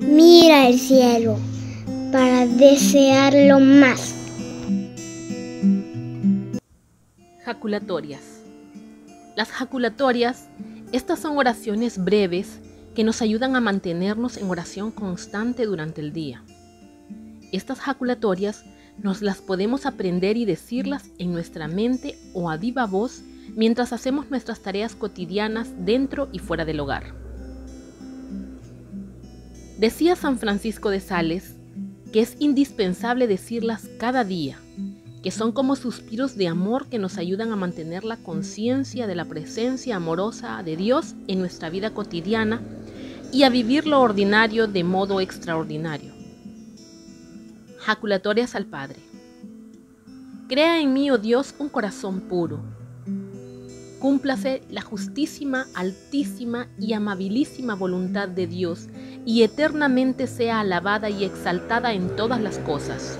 Mira el cielo para desearlo más. Jaculatorias. Las jaculatorias, estas son oraciones breves que nos ayudan a mantenernos en oración constante durante el día. Estas jaculatorias nos las podemos aprender y decirlas en nuestra mente o a viva voz mientras hacemos nuestras tareas cotidianas dentro y fuera del hogar. Decía San Francisco de Sales que es indispensable decirlas cada día, que son como suspiros de amor que nos ayudan a mantener la conciencia de la presencia amorosa de Dios en nuestra vida cotidiana y a vivir lo ordinario de modo extraordinario. Jaculatorias al Padre. Crea en mí, oh Dios, un corazón puro. Cúmplase la justísima, altísima y amabilísima voluntad de Dios y eternamente sea alabada y exaltada en todas las cosas.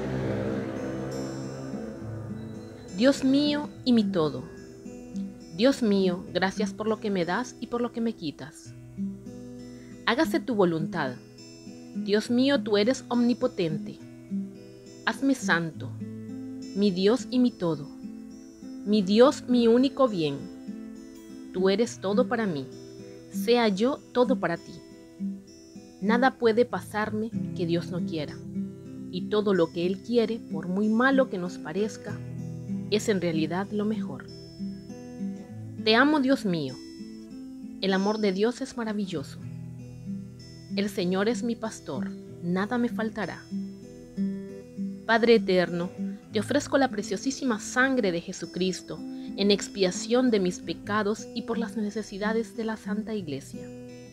Dios mío y mi todo. Dios mío, gracias por lo que me das y por lo que me quitas. Hágase tu voluntad. Dios mío, tú eres omnipotente. Hazme santo, mi Dios y mi todo. Mi Dios, mi único bien. Tú eres todo para mí. Sea yo todo para ti. Nada puede pasarme que Dios no quiera. Y todo lo que Él quiere, por muy malo que nos parezca, es en realidad lo mejor. Te amo, Dios mío. El amor de Dios es maravilloso. El Señor es mi pastor, nada me faltará. Padre eterno, te ofrezco la preciosísima sangre de Jesucristo en expiación de mis pecados y por las necesidades de la Santa Iglesia.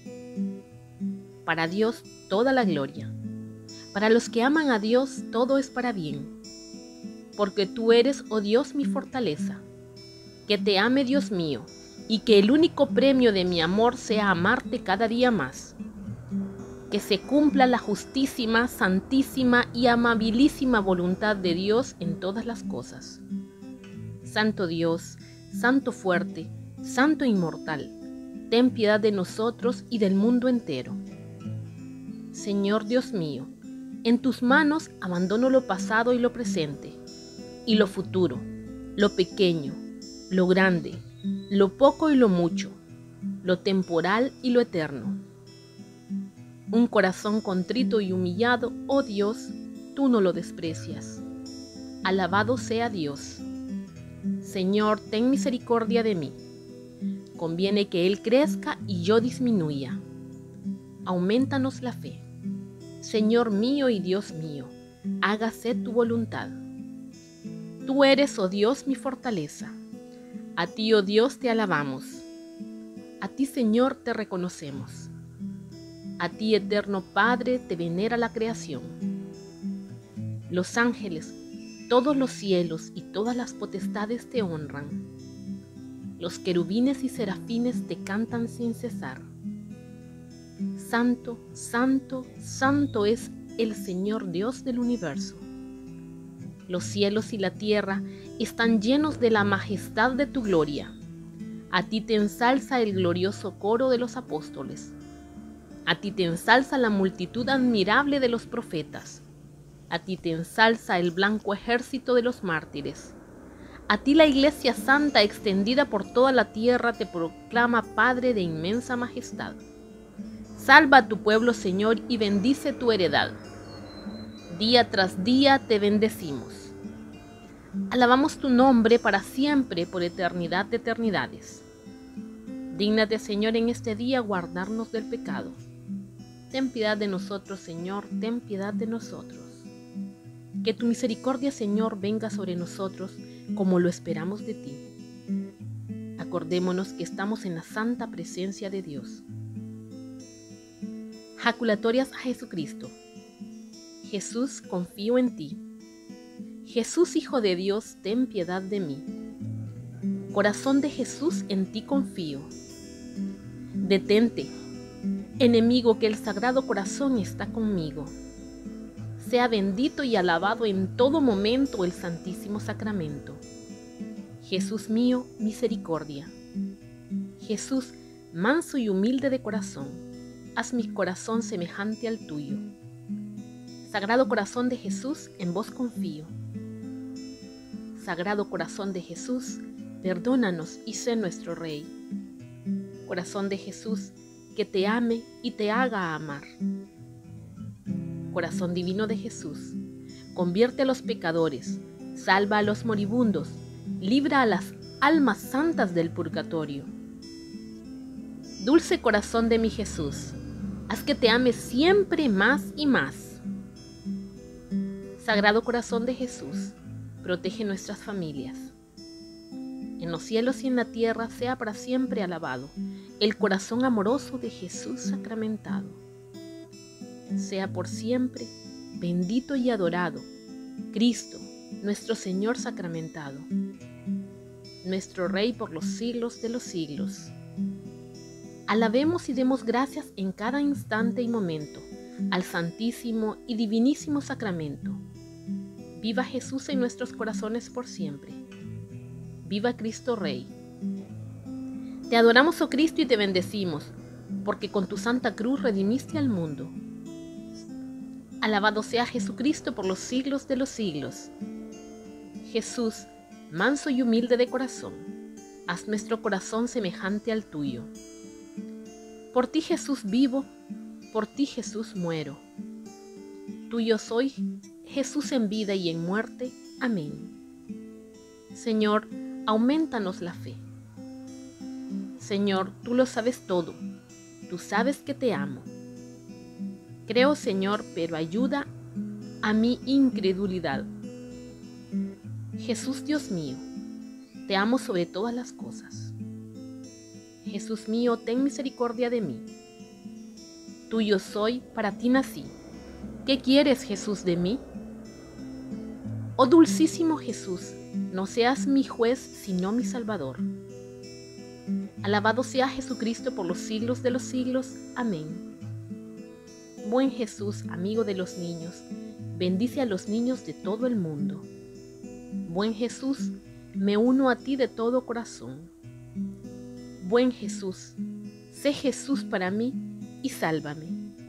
Para Dios toda la gloria. Para los que aman a Dios todo es para bien. Porque tú eres, oh Dios, mi fortaleza. Que te ame, Dios mío, y que el único premio de mi amor sea amarte cada día más. Que se cumpla la justísima, santísima y amabilísima voluntad de Dios en todas las cosas. Santo Dios, Santo fuerte, Santo inmortal, ten piedad de nosotros y del mundo entero. Señor Dios mío, en tus manos abandono lo pasado y lo presente, y lo futuro, lo pequeño, lo grande, lo poco y lo mucho, lo temporal y lo eterno. Un corazón contrito y humillado, oh Dios, tú no lo desprecias. Alabado sea Dios. Señor, ten misericordia de mí. Conviene que Él crezca y yo disminuya. Aumentanos la fe. Señor mío y Dios mío, hágase tu voluntad. Tú eres, oh Dios, mi fortaleza. A ti, oh Dios, te alabamos. A ti, Señor, te reconocemos. A ti, eterno Padre, te venera la creación. Los ángeles, todos los cielos y todas las potestades te honran. Los querubines y serafines te cantan sin cesar. Santo, santo, santo es el Señor Dios del universo. Los cielos y la tierra están llenos de la majestad de tu gloria. A ti te ensalza el glorioso coro de los apóstoles. A ti te ensalza la multitud admirable de los profetas. A ti te ensalza el blanco ejército de los mártires. A ti la Iglesia Santa extendida por toda la tierra te proclama Padre de inmensa majestad. Salva a tu pueblo, Señor, y bendice tu heredad. Día tras día te bendecimos. Alabamos tu nombre para siempre, por eternidad de eternidades. Dígnate, Señor, en este día guardarnos del pecado. Ten piedad de nosotros, Señor, ten piedad de nosotros. Que tu misericordia, Señor, venga sobre nosotros como lo esperamos de ti. Acordémonos que estamos en la santa presencia de Dios. Jaculatorias a Jesucristo. Jesús, confío en ti. Jesús, Hijo de Dios, ten piedad de mí. Corazón de Jesús, en ti confío. Detente, enemigo, que el Sagrado Corazón está conmigo. Sea bendito y alabado en todo momento el Santísimo Sacramento. Jesús mío, misericordia. Jesús, manso y humilde de corazón, haz mi corazón semejante al tuyo. Sagrado corazón de Jesús, en vos confío. Sagrado corazón de Jesús, perdónanos y sé nuestro Rey. Corazón de Jesús, que te ame y te haga amar. Corazón divino de Jesús, convierte a los pecadores, salva a los moribundos, libra a las almas santas del purgatorio. Dulce corazón de mi Jesús, haz que te ame siempre más y más. Sagrado corazón de Jesús, protege nuestras familias. En los cielos y en la tierra sea para siempre alabado el corazón amoroso de Jesús sacramentado. Sea por siempre bendito y adorado Cristo, nuestro Señor sacramentado, nuestro Rey por los siglos de los siglos. Alabemos y demos gracias en cada instante y momento al Santísimo y Divinísimo Sacramento. Viva Jesús en nuestros corazones por siempre. Viva Cristo Rey. Te adoramos, oh Cristo, y te bendecimos, porque con tu santa cruz redimiste al mundo. Alabado sea Jesucristo por los siglos de los siglos. Jesús, manso y humilde de corazón, haz nuestro corazón semejante al tuyo. Por ti, Jesús, vivo, por ti, Jesús, muero. Tuyo soy, Jesús, en vida y en muerte. Amén. Señor, aumentanos la fe. Señor, tú lo sabes todo, tú sabes que te amo. Creo, Señor, pero ayuda a mi incredulidad. Jesús, Dios mío, te amo sobre todas las cosas. Jesús mío, ten misericordia de mí. Tuyo soy, para ti nací. ¿Qué quieres, Jesús, de mí? Oh dulcísimo Jesús, no seas mi juez, sino mi Salvador. Alabado sea Jesucristo por los siglos de los siglos. Amén. Buen Jesús, amigo de los niños, bendice a los niños de todo el mundo. Buen Jesús, me uno a ti de todo corazón. Buen Jesús, sé Jesús para mí y sálvame.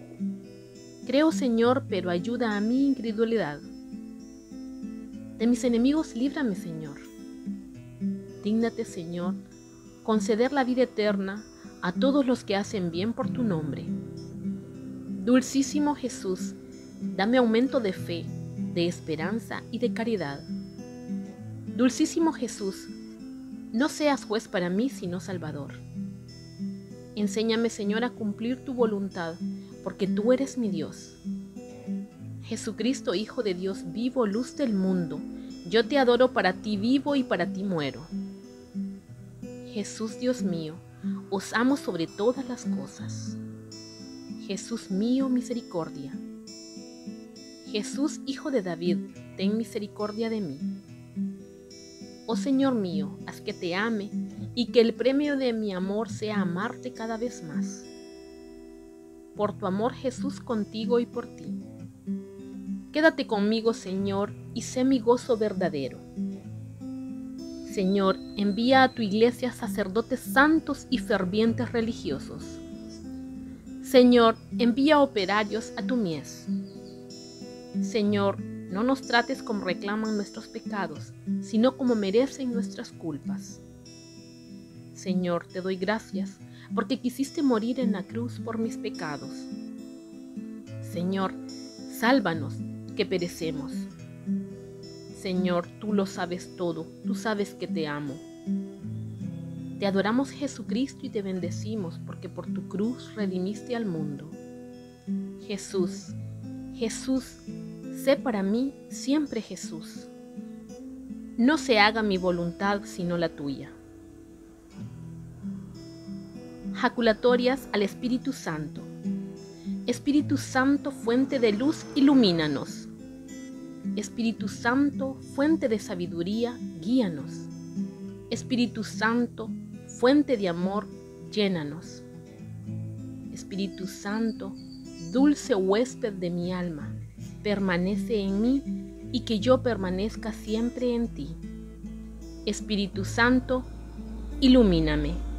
Creo, Señor, pero ayuda a mi incredulidad. De mis enemigos líbrame, Señor. Dígnate, Señor, conceder la vida eterna a todos los que hacen bien por tu nombre. Dulcísimo Jesús, dame aumento de fe, de esperanza y de caridad. Dulcísimo Jesús, no seas juez para mí, sino Salvador. Enséñame, Señor, a cumplir tu voluntad, porque tú eres mi Dios. Jesucristo, Hijo de Dios vivo, luz del mundo, yo te adoro, para ti vivo y para ti muero. Jesús, Dios mío, os amo sobre todas las cosas. Jesús mío, misericordia. Jesús, Hijo de David, ten misericordia de mí. Oh Señor mío, haz que te ame y que el premio de mi amor sea amarte cada vez más. Por tu amor, Jesús, contigo y por ti. Quédate conmigo, Señor, y sé mi gozo verdadero. Señor, envía a tu iglesia sacerdotes santos y fervientes religiosos. Señor, envía operarios a tu mies. Señor, no nos trates como reclaman nuestros pecados, sino como merecen nuestras culpas. Señor, te doy gracias, porque quisiste morir en la cruz por mis pecados. Señor, sálvanos, que perecemos. Señor, tú lo sabes todo, tú sabes que te amo. Te adoramos, Jesucristo, y te bendecimos, porque por tu cruz redimiste al mundo. Jesús, Jesús, sé para mí siempre Jesús. No se haga mi voluntad sino la tuya. Jaculatorias al Espíritu Santo. Espíritu Santo, fuente de luz, ilumínanos. Espíritu Santo, fuente de sabiduría, guíanos. Espíritu Santo, fuente de amor, llénanos. Espíritu Santo, dulce huésped de mi alma, permanece en mí y que yo permanezca siempre en ti. Espíritu Santo, ilumíname.